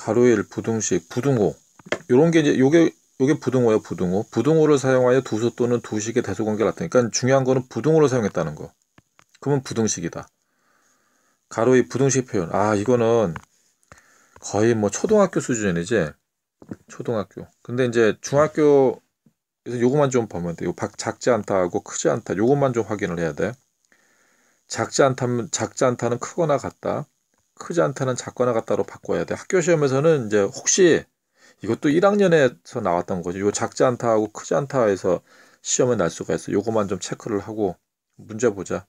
가로 1 부등식, 부등호. 요런 게 이제 요게 부등호예요, 부등호. 부등호를 사용하여 두수 또는 두식의 대소관계를 나타내니까 중요한 거는 부등호를 사용했다는 거. 그러면 부등식이다. 가로 2 부등식 표현. 아, 이거는 거의 뭐 초등학교 수준이지. 초등학교. 근데 이제 중학교에서 요거만 좀 보면 돼. 요 작지 않다 하고 크지 않다. 요것만 좀 확인을 해야 돼. 작지 않다는 크거나 같다. 크지 않다는 작거나 같다로 바꿔야 돼. 학교 시험에서는 이제 혹시 이것도 1학년에서 나왔던 거지. 요 작지 않다 하고 크지 않다 해서 시험에 날 수가 있어. 요거만 좀 체크를 하고 문제 보자.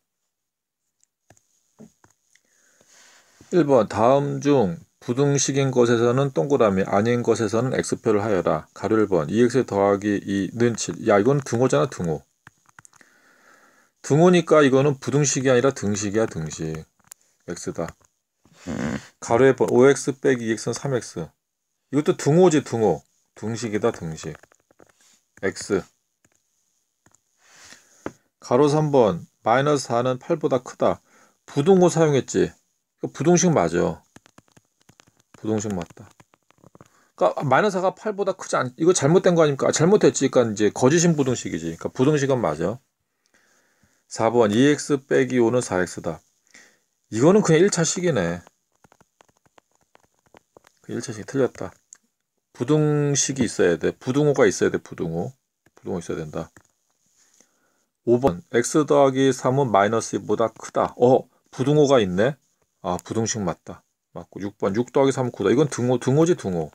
1번 다음 중 부등식인 것에서는 동그라미 아닌 것에서는 X표를 하여라. 가로 1번 2X 더하기 2는 7. 야, 이건 등호잖아, 등호. 등호니까 이거는 부등식이 아니라 등식이야, 등식. X다. 가로 1번 5X 빼기 2X는 3X. 이것도 등호지, 등호. 등식이다, 등식. X. 가로 3번 마이너스 4는 8보다 크다. 부등호 사용했지. 부등식 맞아. 부등식 맞다. 그러니까 마이너스 4가 8보다 크지 않. 이거 잘못된 거 아닙니까? 잘못했지. 그러니까 이제 거짓인 부등식이지. 그러니까 부등식은 맞아. 4번 2x 빼기 5는 4x다. 이거는 그냥 1차식이네. 1차식 틀렸다. 부등식이 있어야 돼. 부등호가 있어야 돼. 부등호 있어야 된다. 5번 x 더하기 3은 마이너스 2보다 크다. 부등호가 있네. 아, 부등식 맞다. 맞고 6번 6 더하기 3은 9다. 이건 등호지, 등호.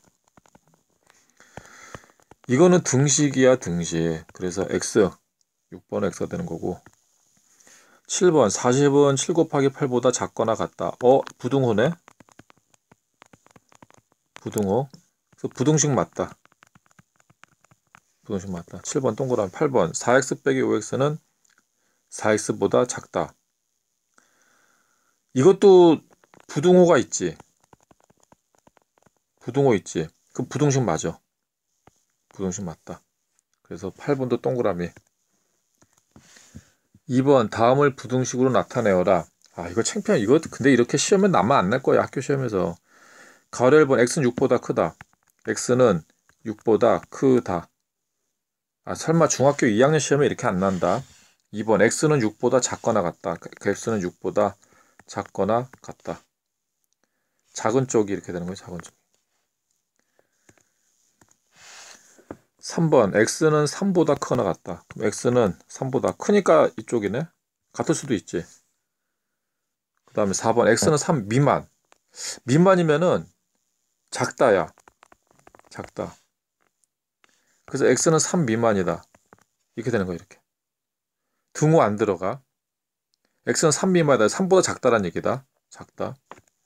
이거는 등식이야, 등식. 그래서 x 6번 x가 되는 거고. 7번 40은 7 곱하기 8보다 작거나 같다. 부등호네. 부등호. 그래서 부등식 맞다. 부등식 맞다. 7번 동그라미. 8번 4x 빼기 5x는 4x보다 작다. 이것도 부등호가 있지. 부등호 있지. 그 부등식 맞아. 부등식 맞다. 그래서 8번도 동그라미. 2번 다음을 부등식으로 나타내어라. 아, 이거 창피한. 이거 근데 이렇게 시험에 나만 안 낼 거야. 학교 시험에서. 가로 1번 x는 6보다 크다. x는 6보다 크다. 아, 설마 중학교 2학년 시험에 이렇게 안 난다. 2번 x는 6보다 작거나 같다. x는 6보다 작거나 같다. 작은 쪽이 이렇게 되는 거예요. 작은 쪽. 3번 x는 3보다 크거나 같다. 그럼 x는 3보다 크니까 이쪽이네. 같을 수도 있지. 그 다음에 4번 x는 3 미만. 미만이면은 작다야. 작다. 그래서 x는 3 미만이다. 이렇게 되는 거야. 이렇게. 등호 안 들어가. x는 3 미만이다. 3보다 작다란 얘기다. 작다.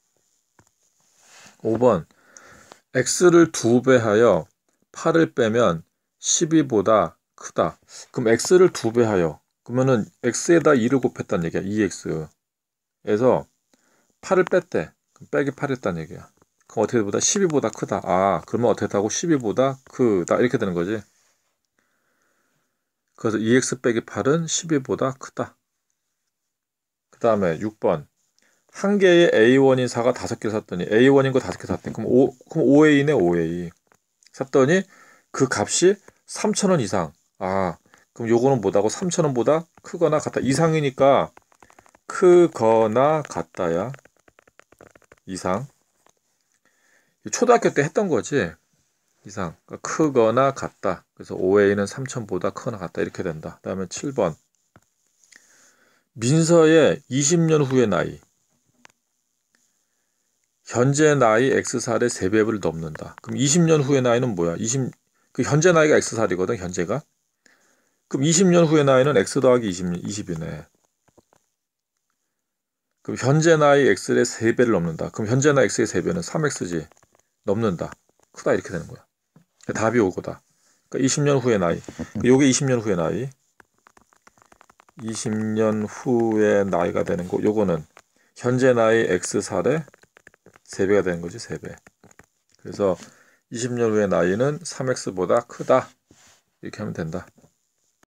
5번 x를 2배 하여 8을 빼면 12보다 크다. 그럼 x를 2배 하여. 그러면은 x에다 2를 곱했다는 얘기야. 2x. 에서 8을 뺐대. 그럼 빼기 8 했다는 얘기야. 그럼 어떻게 보다 12보다 크다. 아, 그러면 어떻게 하고 12보다 크다. 이렇게 되는 거지. 그래서 2x 빼기 8은 12보다 크다. 그 다음에 6번. 한 개의 A1인 사가 5개 샀더니 A1인 거 5개 샀더니 그럼 5A네 5A. 샀더니 그 값이 3,000원 이상. 아, 그럼 요거는 뭐다고? 3,000원보다 크거나 같다. 이상이니까 크거나 같다야. 이상. 초등학교 때 했던 거지. 이상. 그러니까 크거나 같다. 그래서 5A는 3,000보다 크거나 같다. 이렇게 된다. 그 다음에 7번. 민서의 20년 후의 나이. 현재 나이 X살의 3배를 넘는다. 그럼 20년 후의 나이는 뭐야? 그 현재 나이가 X살이거든, 현재가. 그럼 20년 후의 나이는 X 더하기 20이네. 그럼 현재 나이 X의 3배를 넘는다. 그럼 현재 나이 X의 3배는 3X지. 넘는다. 크다 이렇게 되는 거야. 답이 오고다. 그러니까 20년 후의 나이. 요게 20년 후의 나이. 20년 후의 나이가 되는 거. 요거는 현재 나이 X살의 3배가 되는 거지, 3배. 그래서 20년 후의 나이는 3X보다 크다. 이렇게 하면 된다.